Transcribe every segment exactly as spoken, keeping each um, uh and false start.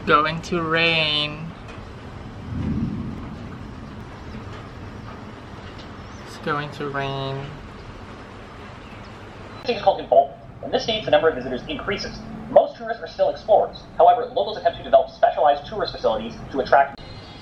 going to rain. It's going to rain. It's called Involvement. In this stage, the number of visitors increases. Most tourists are still explorers. However, locals attempt to develop specialized tourist facilities to attract.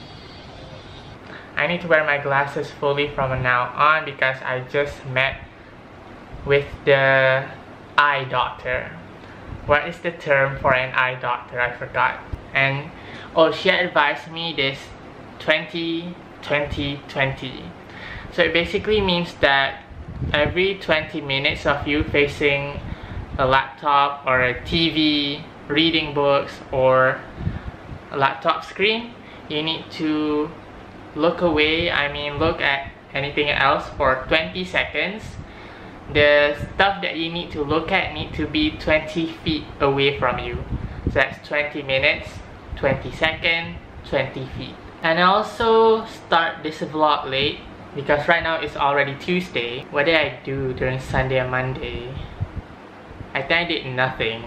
I need to wear my glasses fully from now on because I just met with the eye doctor. What is the term for an eye doctor? I forgot. And oh, she advised me this twenty twenty twenty. So it basically means that every twenty minutes of you facing a laptop or a T V, reading books, or a laptop screen, you need to look away, I mean look at anything else for twenty seconds. The stuff that you need to look at need to be twenty feet away from you. So that's twenty minutes, twenty seconds, twenty feet. And I also start this vlog late because right now it's already Tuesday. What did I do during Sunday and Monday? I think I did nothing.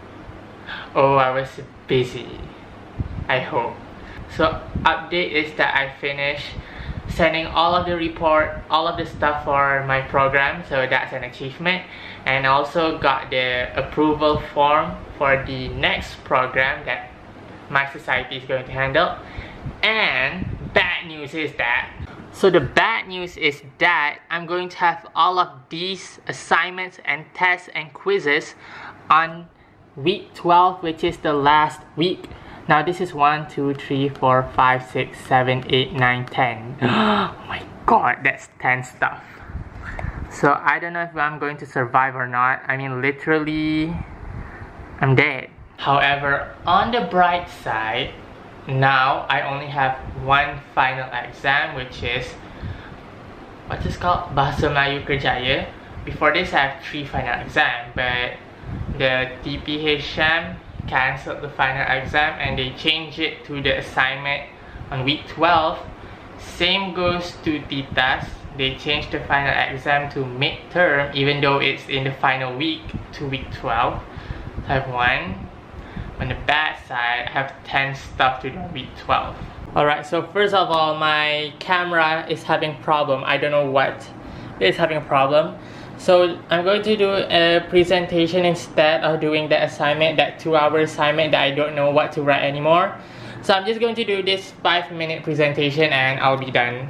Oh, I was busy, I hope. So update is that I finished sending all of the report, all of the stuff for my program, so that's an achievement. And also got the approval form for the next program that my society is going to handle. And bad news is that, so the bad news is that I'm going to have all of these assignments and tests and quizzes on week twelve, which is the last week. Now this is one, two, three, four, five, six, seven, eight, nine, ten. Oh my god, that's ten stuff. So I don't know if I'm going to survive or not. I mean, literally, I'm dead. However, on the bright side, now I only have one final exam, which is, what's this called? Bahasa Melayu Kerjaya. Before this, I have three final exams, but the T P H M cancelled the final exam and they changed it to the assignment on week twelve. Same goes to T T A S. They changed the final exam to midterm even though it's in the final week to week twelve. So I have one. On the bad side, I have ten stuff to do on week twelve. Alright, so first of all, my camera is having problem. I don't know what is having a problem. So I'm going to do a presentation instead of doing the assignment, that two hour assignment that I don't know what to write anymore. So I'm just going to do this five minute presentation and I'll be done.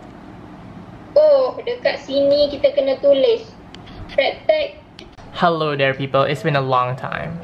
Oh, dekat sini kita kena tulis praktek. Hello there people, it's been a long time.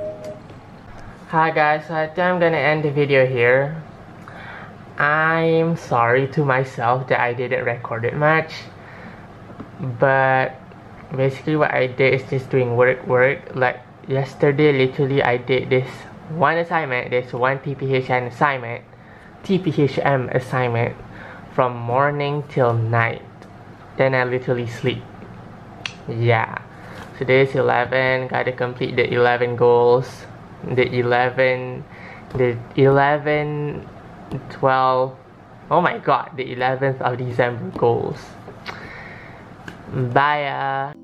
Hi guys, so I think I'm gonna end the video here. I'm sorry to myself that I didn't record it much. But basically what I did is just doing work work like yesterday. Literally I did this one assignment, this one T P H M assignment T P H M assignment from morning till night. Then I literally sleep. Yeah, so this is eleven, gotta complete the eleven goals, the eleven the eleven twelve, oh my god, the eleventh of December goals. Bye.